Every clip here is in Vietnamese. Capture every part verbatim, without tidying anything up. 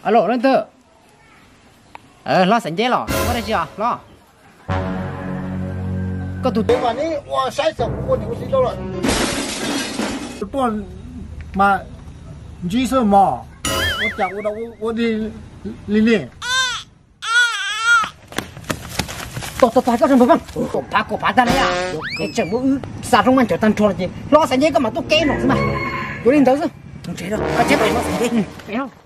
alo lên tự ờ lo sẵn chế lò có đây chưa lo có tụt thế mà ní哇sai sập我你我知道了多嘛几什么我讲我的我我的理念 tổ tổ tổ cho thằng bông tổ phá cổ phá ta đấy à cái chẳng bữa sao trong anh trở thành trò gì lo sẵn chế có mà tôi kém rồi mà tôi lên tới rồi không chế đâu có chế phải lo sẵn chế phải không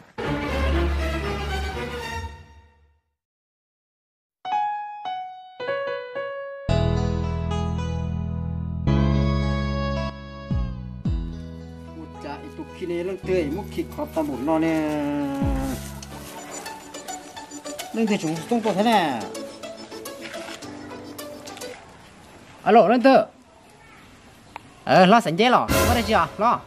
khi này lên tươi mức khi khó ta bụng nó nè lên tươi chúng tung tổ thế này alo lên tươi ờ lo sẵn chế lò có đây chưa lo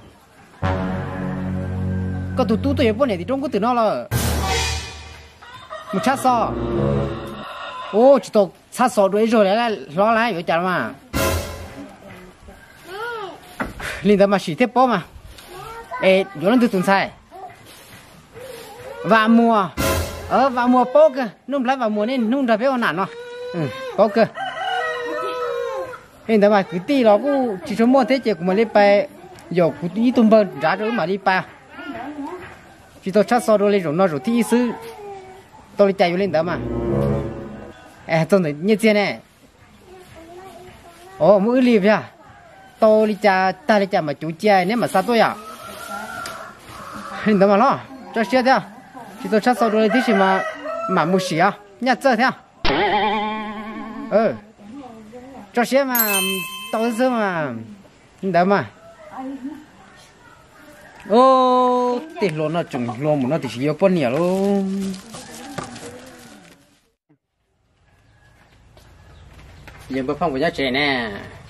có tụt tụt tụi bọn này thì trong có từ nó là một chát so ô chỉ tổ chát so đuổi rồi lại lo lại vậy chả mà linh ta mà chỉ tiếp bó mà ê vô lên từ tuần sai và mùa ở vào mùa bó cơ nung lại vào mùa nên nung ra béo nản nó ừ bó cơ hiện tại mà cứ tí nó cũng chỉ số mua thế chỉ của mình đi bay giờ cũng đi tung bơm giá rồi mà đi bay chỉ tôi chắc sau đó lên rồi nó rồi thì xứ tôi đi chạy vô lên đó mà ê tôi nói như thế này ồ mỗi liệp à tôi đi chạy ta đi chạy mà chú chạy nếu mà sao tôi à lên đó mà lo cho xe theo chỉ tôi chắc sau đó lên thì mà mà mua xí à nhặt chơi theo ừ cho xe mà tôi sớm mà đó mà ô tiền lúa nó trồng lúa mà nó thì chỉ có bao nhiêu luôn giờ bữa phong của gia trẻ nè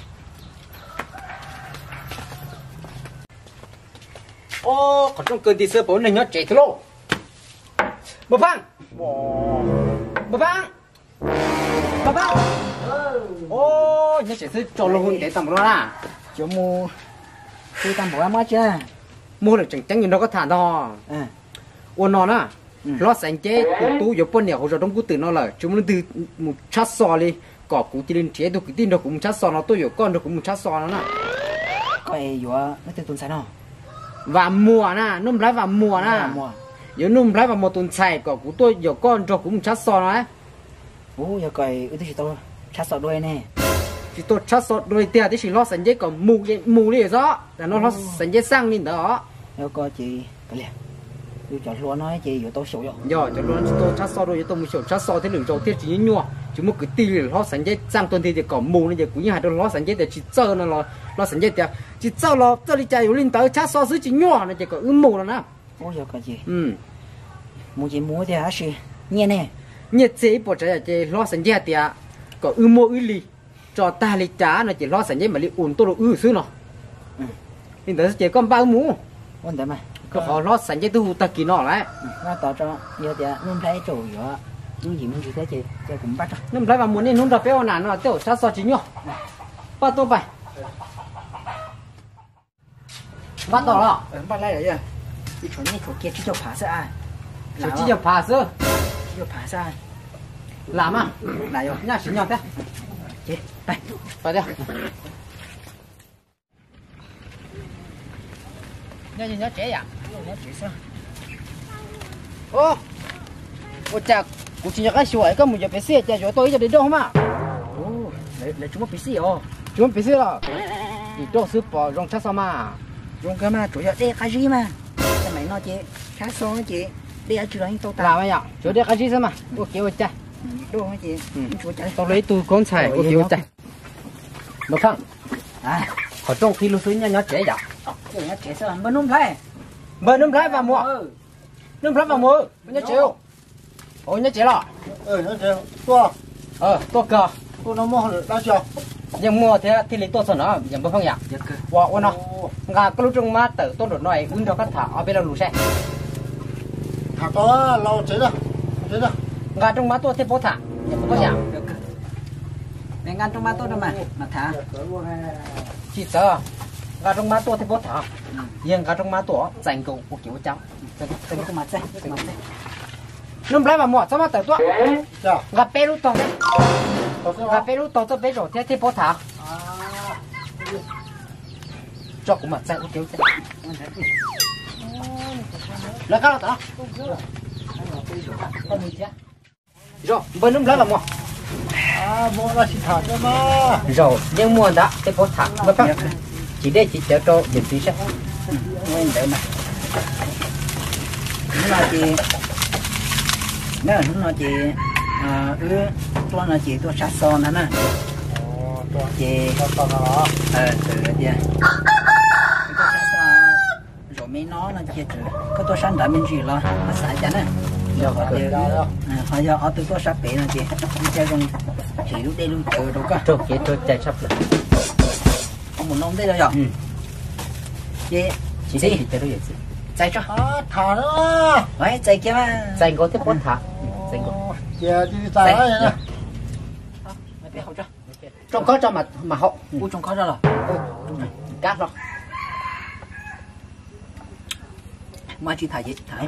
ô còn trong cơn thì sơ bốn này nó trẻ thôi luôn bữa phong bữa phong bữa phong ô nhớ sẽ cho luôn để tầm đó là chỗ mua khi tầm bỏ mất chưa mua được chẳng chẳng nhìn nó có thả đò à ôn nó nè nó sành chế cụ tú giống con nhiều rồi trong cụ từ nó là chúng nó từ một chát sò đi cỏ cụ chỉ lên chế được cái tin được cũng chát sò nó tôi hiểu con được cũng chát sò nó nè coi vừa nó từ tuần sai nó và mùa nè nôm lái vào mùa nè nếu nôm lái vào một tuần sai cỏ cụ tôi hiểu con rồi cũng chát sò nó đấy ủa giờ coi ước thì tôi chát sò đuôi nè chỉ tôi chát sò đuôi tia thì chỉ lo sành chế còn mù mù đi rõ là nó nó sành chế sang lên đó nếu coi chị cái liền tôi cho luôn nói chị vừa tôi sầu rồi giờ cho luôn tôi chát sò đuôi tôi một sầu chát sò thế lượng rồi thế chỉ nhua chúng một cái tì lo sành chế sang tuần thì còn mù nên giờ cũng như hai đôi lo sành chế thì chỉ chơi nó lo lo sành chế thì chỉ chơi lo chơi đi chơi lên tới chát sò xứ chỉ nhua nó chỉ có ướm mù rồi nè ủa giờ coi chị ừ mua chị mua thì hả chị nghe nè nhiệt chế bỏ trái chế lo sành chế thì có ướm mù ướm lì cho ta lì trả nó chỉ lo sành chế mà lì ủn tôi lo ướm xứ nó nên tới chỉ con bao mù ổn đấy mà có họ lo sành chế tu ta kỳ nọ đấy nó tao cho giờ thì nên thấy trồi rồi những gì muốn gì thế chị cho cũng bắt rồi nên phải vào muốn nên không đập béo nản nó tiêu sát so chính nhọ ba tô bài bắt đầu rồi bắt lại rồi đi chỗ này chỗ kia chỉ cho phá ra chỉ chỉ cho phá sơ chỉ cho phá ra làm à này rồi nhá chính nhọ thế chị đây phải đây nhá nhá chế à nó chỉ sao ô ô chà cụ chỉ nhớ cái sủi có một giờ phải xe chà chỗ tôi giờ đến đâu không ạ ô lấy lấy chúng nó bị xì ồ chúng phải xe rồi thì cho sư bỏ rong chắc sao mà dùng cái mà chủ yếu đây cái gì mà cái mày nói chị khá số chị đi ở trường tôi làm vậy ạ chỗ đây cái gì sao mà ô kéo chà đồ hả chị chỗ chạy tôi lấy tôi con xài ô kéo chà một thằng à ở trong khi lúc xưa nhá nhá chế vậy rồi nó chạy sao bên nôm thấy bên nôm thấy vào mùa nôm thấy vào mùa nhá chế không ôi nhá chế lọ ừ nó chế to ờ to cờ tôi nó mua đã chưa nhưng mua thế thì lấy to sẵn nó nhưng không nhỉ wow wow nó ngà cái lúc trong má tử tôi đột nói uống cho các thả ở bên đâu lù xe thả có lâu chế rồi chế rồi ngà trong má tôi thế bố thả nhưng không có nhỉ để ngăn trong má tôi đâu mà mà thả chỉ sợ ngà trong má tôi thế bố thả nhưng ngà trong má tôi dành cầu của kiểu cháu cái cái mặt xe cái mặt xe nôm lại mà mỏ sao mà tới tua dạ gặp bé lúc tàu có sao gặp bé lúc tàu tôi bé rồi thế thế bố thả cho cũng mà chạy cũng kéo chạy là cái đó rồi bên nôm lại mà mỏ à mua là chỉ thả cho mà rồi nhưng mua đã thế bố thả bất phát chỉ để chỉ chờ cho dịch tí sẽ nguyên đấy mà nó là chị nó là nó chị à ư tôi là chị tôi sát son nữa nè chị con con nó ờ từ chị tôi sát son rồi mấy nó là chị từ có tôi sát đã mình gì lo nó xài chả nè rồi họ đều họ giờ họ từ tôi sát bị là chị đi chơi con chị lúc đây lúc chờ đâu cả rồi chị tôi chạy sắp rồi không muốn nông đây đâu rồi chị chỉ để chỉ chờ đó vậy chạy cho à thả nó đấy chạy kia mà chạy có thế bố thả chạy có giờ đi thả này nè bé học cho trong có cho mà mà họ u trong có ra rồi cắt rồi mà chỉ thải gì thải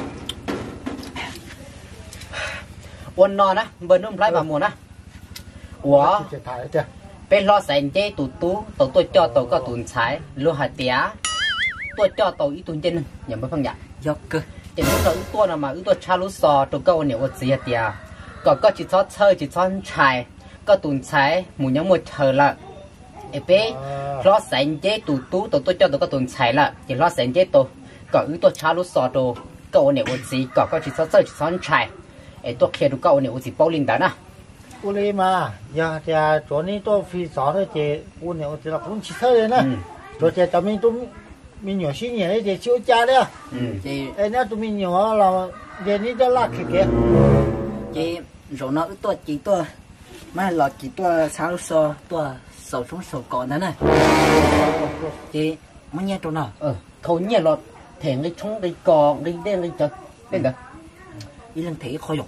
uốn non á bên nôm lại vào mùa á ủa chỉ thả chưa bên lo sành chế tụt tú tụt tôi cho tụt có tụt trái lo hạt tía tôi cho tụt ít tụt trên nhầm với phong nhạc do cơ chỉ lúc đó tôi là mà ít tôi cha lúc sò tụt câu nhiều gì hạt tía còn có chỉ cho chơi chỉ cho trái có tụt trái mù nhóm một chờ là ép lo sành chế tụt tú tụt tôi cho tụt có tụt trái là chỉ lo sành chế tụt còn ít tôi cha lúc sò tụt câu nhiều gì còn có chỉ cho chơi chỉ cho trái ê tôi kia tụt câu nhiều gì bao linh đó nè u li mà giờ thì chỗ này tôi phi sáu thôi chị u này thì là cũng chỉ thôi đấy nè rồi chị tụi mình tụi mình nhỏ xíu nhỉ để chiếu cha đấy à chị ấy nè tụi mình nhỏ là giờ này cho lát kìa kìa chị rồi nó tôi chỉ tôi mà là chỉ tôi sao so tôi sầu xuống sầu còn đó này chị mới nghe chỗ nào ờ thôi nhẹ lọt thèn đi冲đi còn đi đen đi chợ bên đó đi lên thể khôi dục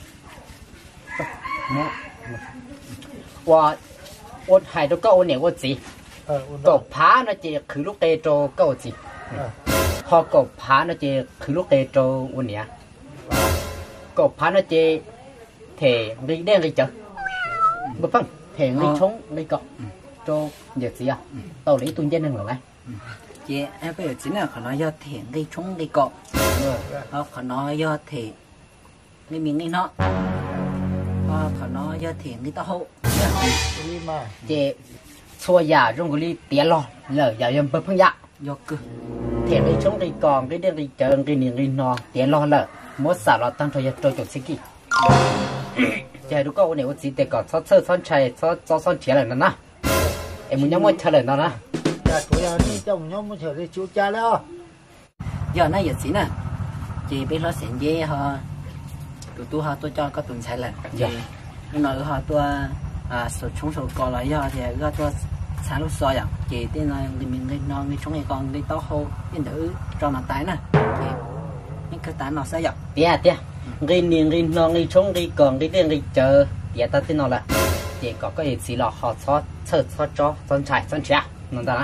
ว่าอดหายตัวก็อดเนี่ยว่าจีก็ผาเนาะจีคือลูกเตโจก็จีพอก็ผาเนาะจีคือลูกเตโจวันเนี้ยก็ผาเนาะจีเถรีเด้งรีเจอบ่ฟังเถรีชงรีเกาะโจเดี๋ยวสิอ่ะตอนี้ตุนเย็นนึงหรอไง chị em bây giờ chính làเขาnói do thể gây trúng gây cọ họเขาnói do thể gây miếng gây nóเขาnói do thể gây tao hậu u li mà เจชัวยารงกุลีเตียรอเลยอย่ายังเปิดพังยะ do cơ เทียนรีชงรีกองรีเด้งรีเจอรีเนียงรีนอเตียรอเลยมดสารตั้งทอยโจจดสิกี้เจดูก็วันนี้ว่าจีแต่ก่อนซ้อนเชื่อซ้อนชัยซ้อนซ้อนซ้อนเฉียเลยนั่นนะเอ็มยังไม่เฉลยนั่นนะ giờ chỗ này trong nhóm mới chờ để chiếu cha đó giờ này giờ xí nè chị biết nó xịn dê họ tụi tôi họ tôi cho có tuần sai lần chị nhưng mà họ tôi à số chúng số còn lại giờ thì giờ tôi sáng lúc soi à chị tên là mình lên non đi chúng này còn đi tao hô nên thử cho nó tái nè chị những cái tái nó sẽ dọc tia tiaรีเนียงรีนองรีชงรีกองรีเด้งรีเจอเตียตัดที่นอนละเจก็ก็เห็นสีหล่อหอดซอสเชิดซอสจ้อซ้อนชัยซ้อนเฉียนั่นนะ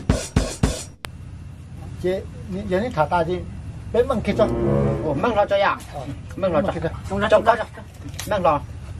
chị giờ này thả ta gì bên bằng kia cho โอ้มั่งรอจ้อยอ่ะมั่งรอจ้อจงจงก็มั่งรอ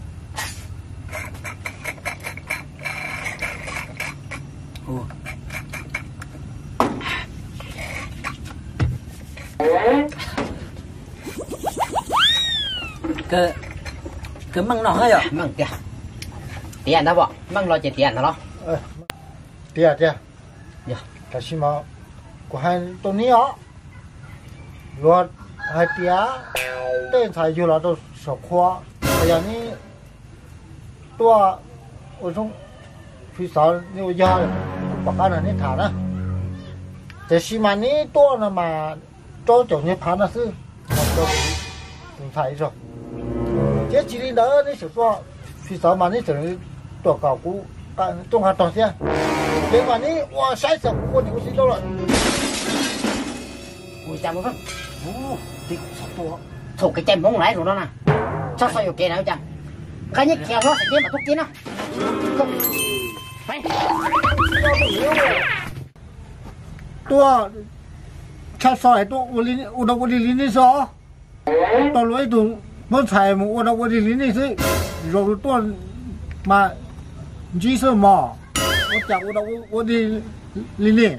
cái cái măng nó hơi rồi มั่งเตียเตียนะบ่มั่งรอเจเตียนะเนาะ tia tia dạ cái gì mà của hai tụi ní ó luật hai tia tên thầy dù là tôi sọc khoa bây giờ ní tôi ở trong phía sau nếu giờ bà con là ní thả đóแต่สิมานี้ตัวน่ะมาโจโจเนี่ยพันน่ะซื้อมันก็ถึงไทยจ้ะเจ๊จีนเด้อนี่สิว่าพี่สาวมานี่ถึงตัวเก่ากูกันต้องหาต่อเสียเดี๋ยววันนี้ว่าใช้สักคนอยู่สิโลละ ui chăm không ô đi sắp to thuộc cái chém bóng lại rồi đó nè sao sao ok nào chăm cái nhất kẹo nó sẽ chết mà thuốc chín á không phải ตัวชาซอยตัวอุลิอุดอุลิลินี่ซอ tao lấy tụi muốn xài một ô đâu ô đi lính này chứ rồi tôi mà chỉ sợ mò ô chả ô đâu ô đi lính này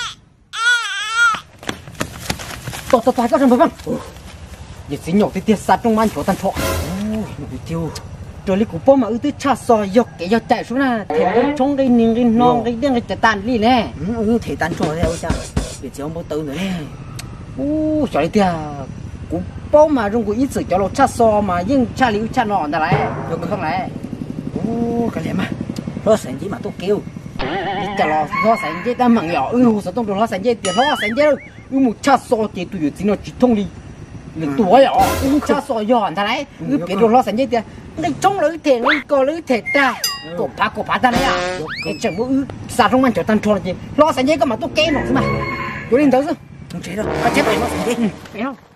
tao tao tao có trong vòng giờ xin nhổ thì tiệt sát trong man chỗ tan thọ ôi tiêu rồi lấy củ bông mà ư tư cha soi dọc cái dọc chạy xuống là thể trong cái niềng cái non cái đen cái tàn đi nè ừ thể tan trò theo sao để chỉ ông bố tư nữa nè ô trời ơi củ bông mà trong củ ít sự cho nó cha soi mà nhưng cha liu cha nọ ta lại được không lại ô cái gì mà nó sản gì mà tôi kêu chả lo lo sản dây ta mặn nhỏ ư hồ sao tông đồ lo sản dây tiền lo sản dây đâu ư một cha soi thì tụi chỉ nó chỉ thông đi liền tuổi nhỏ ư cha soi giòn ta lại ư biết đồ lo sản dây tiền đây trong lưới thể nó có lưới thể ta cổ phá cổ phá ta đấy à cái chẳng có ư sao trong man trở tan tròn gì lo sản dây có mà tôi kén nó mà tôi lên tới chứ không chế đâu có chết mày lo sản dây phải không